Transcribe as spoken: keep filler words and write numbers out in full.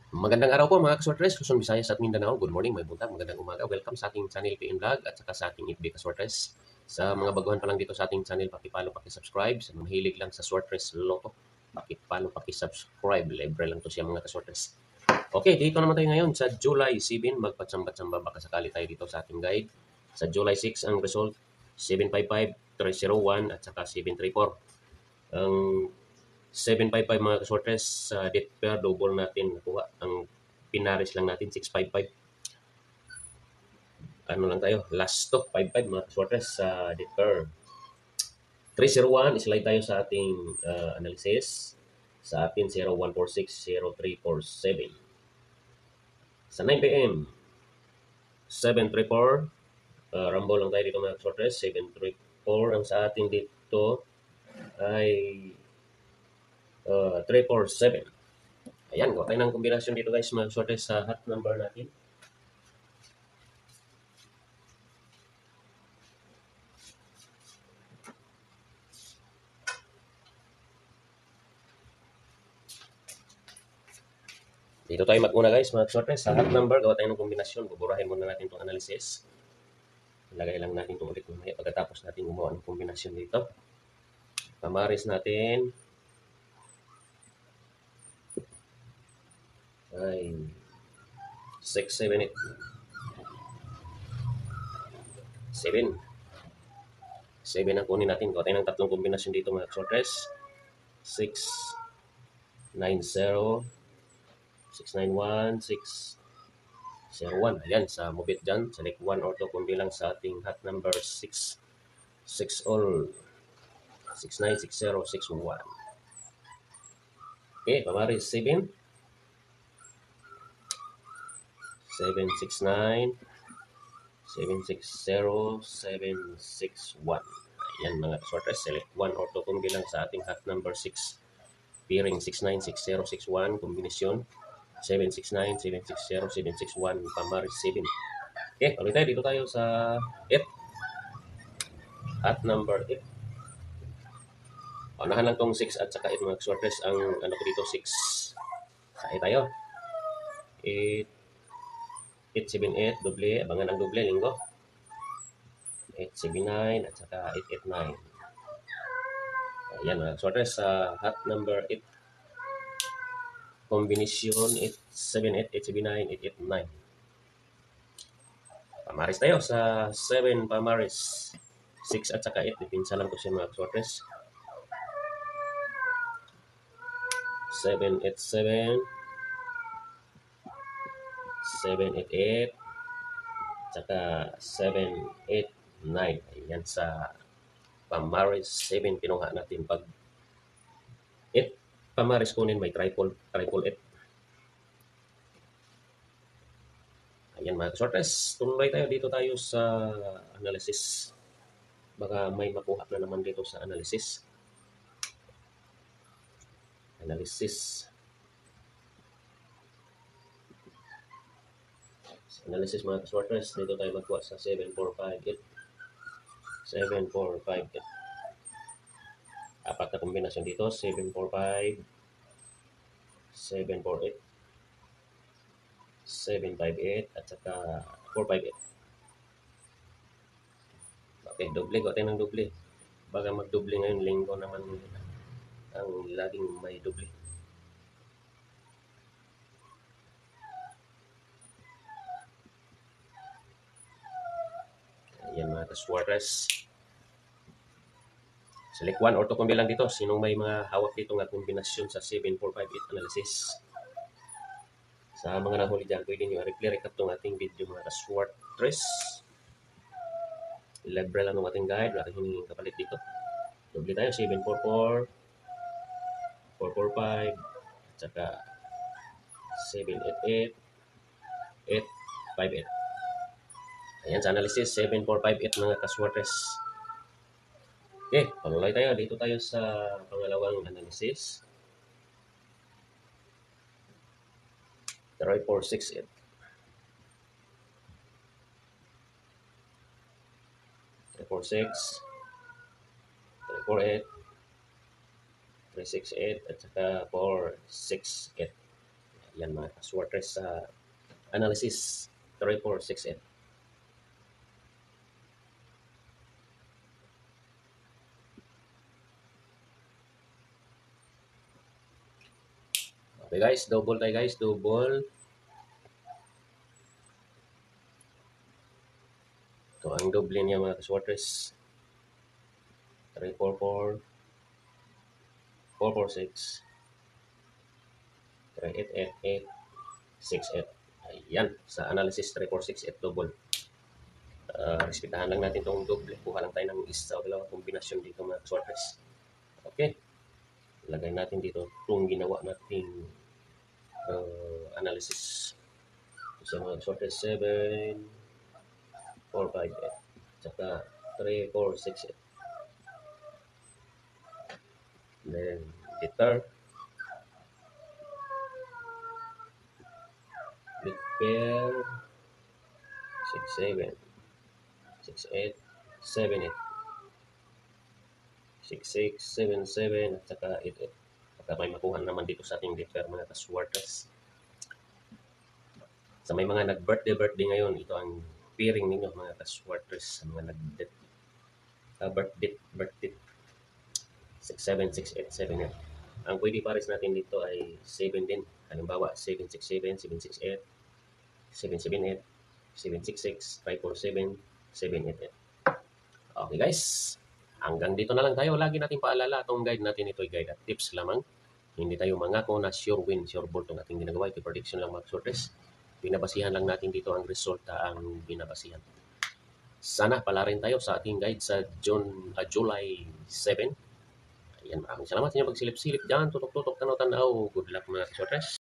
Magandang araw po mga Kaswortres, Luzon, Visayas at Mindanao. Good morning, may buntag, magandang umaga. Welcome sa ating channel P N Vlog at saka sa ating F B Kaswortres. Sa mga baguhan pa lang dito sa ating channel, pakipalo, pakisubscribe. Sa mga mahilig lang sa Swortres Lotto, pakipalo, pakisubscribe. Libre lang to siya mga Kaswortres. Okay, dito naman tayo ngayon sa July seven. Magpatsamba-tsamba baka sakali tayo dito sa ating guide. Sa July six, ang result seven five five, three zero one at saka seven three four. Ang seven five five mga kasortes sa uh, death pair, double natin nakuha. Ang pinaris lang natin six five five. Ano lang tayo, last to five five mga kasortes sa uh, death pair. three zero one, slide tayo sa ating uh, analysis. Sa atin zero one four six, zero three four seven. Sa nine p m seven three four, uh, rumble lang tayo dito mga kasortes, seven three four. Ang sa atin dito ay uh, three four seven. Ayan, gawa tayo ng kombinasyon dito guys, mga sortes sa hot number natin. Dito tayo mag-una guys, mga sortes sa hot number, gawa tayo ng kombinasyon. Buburahin muna natin itong analysis. Ilagay lang natin itong ulit mamaya pagkatapos natin gumawa ng kombinasyon dito. Pamaris natin ay six, seven, eight. seven. seven ang kunin natin. Gawa tayo ng tatlong kombinasyon dito mga sortes. six, nine, zero, six nine one, six zero one. Ayan, sa mobit dyan. Select one or two kung bilang sa ating hot number six. six all. six nine, six zero, six one. Okay, pamaris seven. seven six nine, seven six zero, seven six one. Ayan mga sortes. Select one or two kung bilang sa ating hot number six. Pairing six nine, six zero, six one. Kombinasyon seven six nine, seven six zero, seven six one. Pamaris seven. Okay, ulit tayo. Dito tayo sa F. Hot number eight. Unahan lang tong six at saka eight mga sortes. Ang ano ko dito six. Sa eight tayo. eight, eight seven eight, doble. Abangan ang doble, linggo. eight seven nine at saka eight eight nine. Ayan mga sortes sa hot number eight. Kombinasyon eight seven eight, eight seven nine, eight eight nine. Pamaris tayo sa seven pamaris. six at saka eight. Dipinsa lang ko siya mga sortes. seven eight seven, seven eight eight, tsaka seven eight nine. Ayan sa pamaris seven pinuha natin. Pag eight pamaris kunin may triple, triple eight. Ayan mga sortes, tuloy tayo dito tayo sa analysis. Baka may makuha na naman dito sa analysis. Analysis. Analysis mga sortes, dito tayo magkuha sa seven four five eight. seven four five eight. Apat na kombinasyon dito, seven four five, seven four eight, seven five eight, at saka four five eight. Okay, doble. Gawa tayo ng doble. Baga magdoble ngayon, linggo naman ang laging may doble. Ayan mga kaswartes. Select one or two kung bilang dito. Sinong may mga hawak dito nga kombinasyon sa seven four five eight analysis. Sa mga nahuli dyan, pwede nyo i-replay recap itong ating video mga kaswartes. Libre lang ng ating guide. Wala tayong hiningin kapalit dito. Doble tayo, seven four four, four four five, at saka seven eight eight, eight five eight. Ayan sa analysis, seven four five eight mga kaswartes. Okay, panuloy tayo. Dito tayo sa pangalawang analysis. three four six eight. three four six, three four eight, three six eight, at saka four six eight. Yan mga ka-swartres sa analysis three four six eight. Okay guys, double tayo guys, double. Ito ang double niya mga ka-swartres. three four four, four four six, three eight eight eight, six eight. Ayan, sa analysis three four six eight double. Uh, respetahan lang natin itong double. Kuha lang tayo ng isa o dalawang kombinasyon dito mga ka-swartres. Okay. Ilagay natin dito itong ginawa nating uh, analysis. So mga ka-swartres, seven, four five eight. Tsaka three four six eight. Then, guitar. Big pair. six seven. six eight. seven eight. six six. seven seven. At saka eight eight. Baka may makuha naman dito sa ating guitar mga ka-swartres. Sa may mga nag-birthday birthday ngayon, ito ang pairing ninyo mga ka-swartres. Sa mga nag-birthday. Uh, birthday. Birthday. six seven. six eight. seven eight. Ang pwede pares natin dito ay seven din. Halimbawa, seven six seven, seven six eight, seven seven eight, seven six six, five four seven, seven eight eight. Okay guys, hanggang dito na lang tayo. Lagi natin paalala, itong guide natin ito ay guide at tips lamang. Hindi tayo mangako na sure win, sure ball itong ating ginagawa. Ito prediction lang mga ka-swartres. Binabasihan lang natin dito ang resulta ang binabasihan. Sana pala rin tayo sa ating guide sa June, uh, July seven. Ayan, maraming salamat sa inyo pagsilip-silip dyan. Tutok-tutok, tanaw-tanaw. Good luck mga ka-swartres.